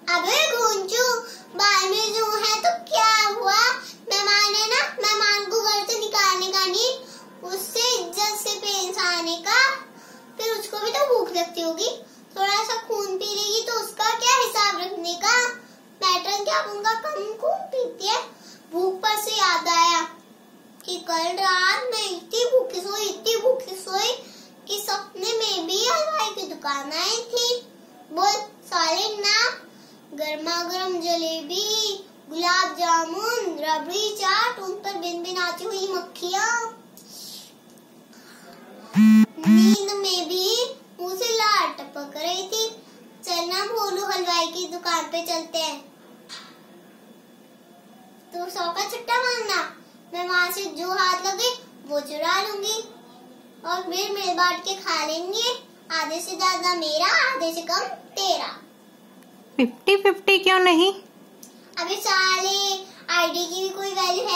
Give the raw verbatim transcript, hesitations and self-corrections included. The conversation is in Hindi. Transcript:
अबे गुंजू, बाल में जो है तो क्या हुआ? मेहमान है ना, मेहमान को घर से निकालने का नहीं, उससे इज्जत से पेश आने का। फिर उसको भी तो भूख लगती होगी, थोड़ा सा खून पी लेगी तो उसका क्या हिसाब रखने का? पैटर्न क्या उनका कम खून पीती है। भूख पर से याद आया कि कल रात मैं इतनी भूखी सोई इतनी भूखी सोई कि सपने में भी हलवाई की दुकान आई थी। बोल साले ना, गर्मा गर्म जलेबी, गुलाब जामुन, रबड़ी चाट, उन पर बिन बिन आती हुई मक्खियाँ। नींद में भी मुंह से लार टपक रही थी। चलना भोलू, हलवाई की दुकान पे चलते हैं। तो सौ का छुट्टा मांगना, मैं वहाँ से जो हाथ लगे वो चुरा लूंगी और फिर मिल बांट के खा लेंगे। आधे से ज्यादा मेरा, आधे से कम तेरा। फिफ्टी फिफ्टी क्यों नहीं? अबे साले, आईडी की भी कोई वैल्यू है